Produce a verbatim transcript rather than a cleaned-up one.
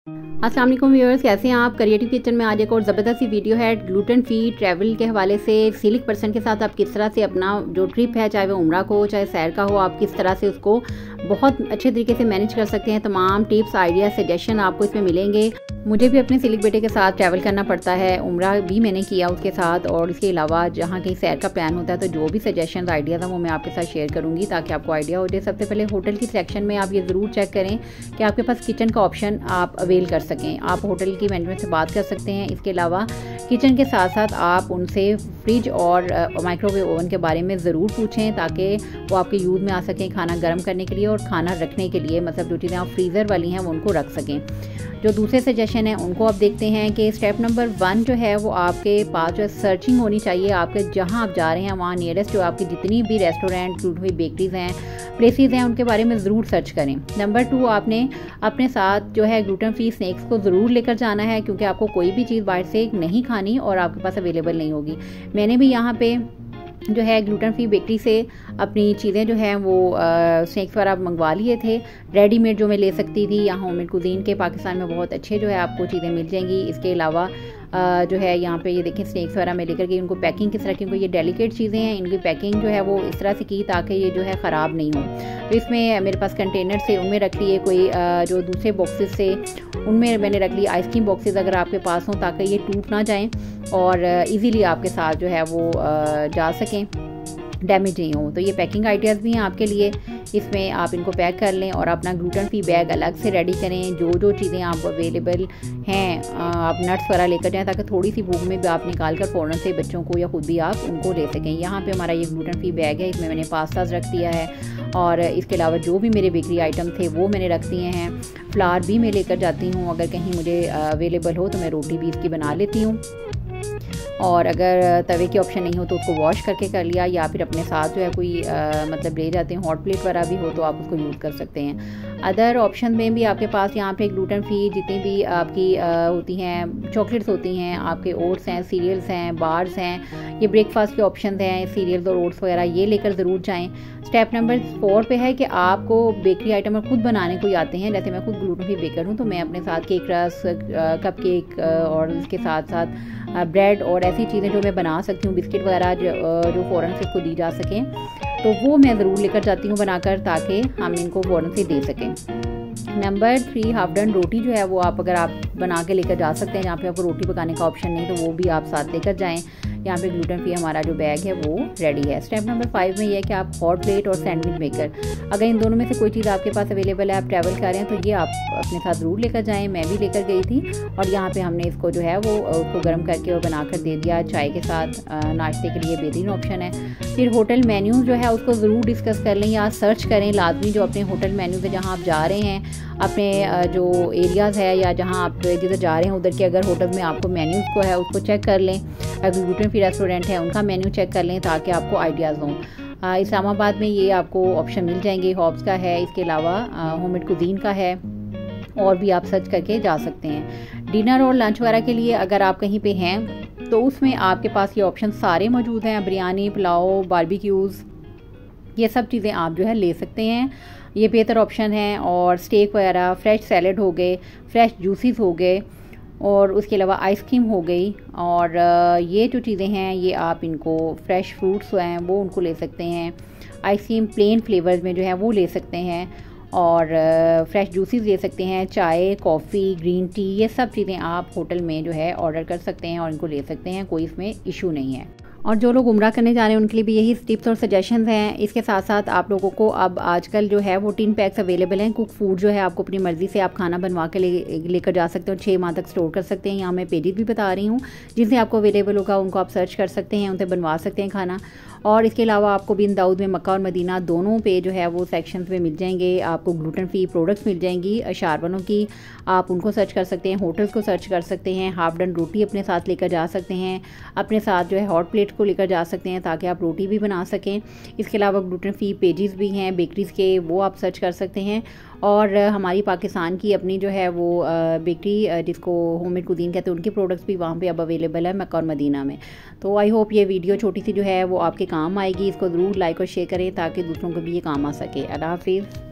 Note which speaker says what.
Speaker 1: अस्सलाम वालेकुम व्यूअर्स, कैसे हैं आप। क्रिएटिव किचन में आज एक और ज़बरदस्त सी वीडियो है ग्लूटेन फ्री ट्रैवल के हवाले से। सिलिक पर्सन के साथ आप किस तरह से अपना जो ट्रिप है, चाहे वो उम्रा को हो चाहे सैर का हो, आप किस तरह से उसको बहुत अच्छे तरीके से मैनेज कर सकते हैं। तमाम टिप्स, आइडिया, सजेशन आपको इसमें मिलेंगे। मुझे भी अपने सिलिक बेटे के साथ ट्रैवल करना पड़ता है, उम्रा भी मैंने किया उसके साथ, और इसके अलावा जहाँ कहीं सैर का प्लान होता है तो जो भी सजेशन आइडियाज़ हैं वो मैं आपके साथ शेयर करूँगी ताकि आपको आइडिया हो जाए। सबसे पहले होटल की सिलेक्शन में आप ये ज़रूर चेक करें कि आपके पास किचन का ऑप्शन आप अवेल कर सकें। आप होटल की मैनेजमेंट से बात कर सकते हैं। इसके अलावा किचन के साथ साथ आप उनसे फ्रिज और माइक्रोवेव ओवन के बारे में ज़रूर पूछें ताकि वो आपके यूज़ में आ सकें खाना गर्म करने के लिए और खाना रखने के लिए, मतलब जो चीज़ें आप फ्रीज़र वाली हैं वो उनको रख सकें। जो दूसरे सजेशन हैं उनको आप देखते हैं कि स्टेप नंबर वन जो है वो आपके पास जो है सर्चिंग होनी चाहिए। आपके जहां आप जा रहे हैं वहाँ नियरेस्ट जो आपकी जितनी भी रेस्टोरेंट, ग्लूटेन फ्री बेकरीज़ हैं, प्लेसेस हैं, उनके बारे में ज़रूर सर्च करें। नंबर टू, आपने अपने साथ जो है ग्लूटेन फ्री स्नैक्स को ज़रूर लेकर जाना है क्योंकि आपको कोई भी चीज़ बाहर से नहीं खानी और आपके पास अवेलेबल नहीं होगी। मैंने भी यहाँ पे जो है ग्लूटेन फ्री बेकरी से अपनी चीज़ें जो हैं वो स्नैक्स वगैरह मंगवा लिए थे, रेडीमेड जो मैं ले सकती थी। यहाँ होममेड कुजीन के पाकिस्तान में बहुत अच्छे जो है आपको चीज़ें मिल जाएंगी। इसके अलावा Uh, जो है यहाँ पे ये देखें स्नैक्स वगैरह मैं लेकर गई। उनको पैकिंग किस तरह की, उनको ये डेलिकेट चीज़ें हैं, इनकी पैकिंग जो है वो इस तरह से की ताकि ये जो है ख़राब नहीं हो। तो इसमें मेरे पास कंटेनर से उनमें रख लिए, कोई uh, जो दूसरे बॉक्सेस से उनमें मैंने रख ली आइसक्रीम बॉक्सेस अगर आपके पास हों ताकि ये टूट ना जाएँ और ईज़िली आपके साथ जो है वो uh, जा सकें, डैमेज नहीं हो। तो ये पैकिंग आइडियाज़ भी हैं आपके लिए। इसमें आप इनको पैक कर लें और अपना ग्लूटेन फ्री बैग अलग से रेडी करें। जो जो चीज़ें आप अवेलेबल हैं आप नट्स वगैरह लेकर जाएं ताकि थोड़ी सी भूख में भी आप निकाल कर फ़ौरन से बच्चों को या खुद भी आप उनको ले सकें। यहाँ पे हमारा ये ग्लूटेन फ्री बैग है, इसमें मैंने पास्ताज रख दिया है और इसके अलावा जो भी मेरे बेकरी आइटम थे वो मैंने रख दिए हैं। फ्लावर भी मैं लेकर जाती हूँ, अगर कहीं मुझे अवेलेबल हो तो मैं रोटी भी इसकी बना लेती हूँ। और अगर तवे की ऑप्शन नहीं हो तो उसको वॉश करके कर लिया, या फिर अपने साथ जो है कोई आ, मतलब ले जाते हैं, हॉट प्लेट वगैरह भी हो तो आप उसको यूज़ कर सकते हैं। अदर ऑप्शन में भी आपके पास यहाँ पे ग्लूटेन फ्री जितनी भी आपकी आ, होती हैं, चॉकलेट्स होती हैं, आपके ओट्स हैं, सीरियल्स हैं, बार्स हैं, ये ब्रेकफास्ट के ऑप्शन हैं, सीरियल्स और ओट्स वगैरह ये लेकर ज़रूर जाएँ। स्टेप नंबर फोर पे है कि आपको बेकरी आइटम खुद बनाने को आते हैं। जैसे मैं खुद ग्लूटेन फ्री बेकर हूँ तो मैं अपने साथ केक रस, कप केक और इसके साथ साथ ब्रेड और ऐसी चीज़ें जो मैं बना सकती हूँ, बिस्किट वगैरह जो, जो फ़ौरन से इसको दी जा सकें, तो वो मैं ज़रूर लेकर जाती हूँ बनाकर ताकि हम इनको फ़ौरन से दे सकें। नंबर थ्री, हाफ डन रोटी जो है वो आप अगर आप बना के लेकर जा सकते हैं, जहाँ पे आपको रोटी पकाने का ऑप्शन नहीं तो वो भी आप साथ लेकर जाएं। यहाँ पे ग्लूटेन फ्री हमारा जो बैग है वो रेडी है। स्टेप नंबर फाइव में ये है कि आप हॉट प्लेट और सैंडविच मेकर, अगर इन दोनों में से कोई चीज़ आपके पास अवेलेबल है, आप ट्रैवल कर रहे हैं तो ये आप अपने साथ ज़रूर लेकर जाएं। मैं भी लेकर गई थी और यहाँ पे हमने इसको जो है वो उसको गर्म करके और बनाकर दे दिया चाय के साथ। नाश्ते के लिए बेहतरीन ऑप्शन है। फिर होटल मेन्यूज़ जो है उसको ज़रूर डिस्कस कर लें या सर्च करें लाजमी, जो अपने होटल मेन्यूज़ है जहाँ आप जा रहे हैं, अपने जो एरियाज़ है या जहाँ आप जिधर जा रहे हैं उधर के अगर होटल में आपको मेन्यूज़ को है उसको चेक कर लें। अगर ग्लूटेन फ्री रेस्टोरेंट है उनका मेन्यू चेक कर लें ताकि आपको आइडियाज़ हों। इस्लामाबाद में ये आपको ऑप्शन मिल जाएंगे, हॉब्स का है, इसके अलावा होममेड कुजीन का है, और भी आप सर्च करके जा सकते हैं। डिनर और लंच वगैरह के लिए अगर आप कहीं पे हैं तो उसमें आपके पास ये ऑप्शन सारे मौजूद हैं। बिरयानी, पुलाव, बारबेक्यूज़, ये सब चीज़ें आप जो है ले सकते हैं, ये बेहतर ऑप्शन है। और स्टेक वगैरह, फ्रेश सैलड हो गए, फ्रेश जूसेस हो गए, और उसके अलावा आइसक्रीम हो गई। और ये जो चीज़ें हैं ये आप इनको फ्रेश फ्रूट्स हैं वो उनको ले सकते हैं। आइसक्रीम प्लेन फ्लेवर्स में जो है वो ले सकते हैं, और फ्रेश जूसेस ले सकते हैं। चाय, कॉफ़ी, ग्रीन टी, ये सब चीज़ें आप होटल में जो है ऑर्डर कर सकते हैं और इनको ले सकते हैं, कोई इसमें इशू नहीं है। और जो लोग उम्रा करने जा रहे हैं उनके लिए भी यही टिप्स और सजेशंस हैं। इसके साथ साथ आप लोगों को अब आजकल जो है वो टिन पैक्स अवेलेबल हैं। कुक फूड जो है आपको अपनी मर्ज़ी से आप खाना बनवा के ले लेकर जा सकते हो, छः माह तक स्टोर कर सकते हैं। यहाँ मैं पेजेस भी बता रही हूँ जिनसे आपको अवेलेबल होगा, उनको आप सर्च कर सकते हैं, उनसे बनवा सकते हैं खाना। और इसके अलावा आपको बिन दाऊद में मक्का और मदीना दोनों पे जो है वो सेक्शंस में मिल जाएंगे। आपको ग्लूटेन फ्री प्रोडक्ट्स मिल जाएंगी अशारबनों की, आप उनको सर्च कर सकते हैं, होटल्स को सर्च कर सकते हैं। हाफ डन रोटी अपने साथ लेकर जा सकते हैं, अपने साथ जो है हॉट प्लेट को लेकर जा सकते हैं ताकि आप रोटी भी बना सकें। इसके अलावा ग्लूटेन फ्री पेजेस भी हैं बेकरीज़ के, वो आप सर्च कर सकते हैं। और हमारी पाकिस्तान की अपनी जो है वो बेकरी जिसको होममेड कुजीन कहते हैं, उनके प्रोडक्ट्स भी वहाँ पे अब अवेलेबल है मक्का और मदीना में। तो आई होप ये वीडियो छोटी सी जो है वो आपके काम आएगी। इसको ज़रूर लाइक और शेयर करें ताकि दूसरों को भी ये काम आ सके। अल्लाह हाफिज़।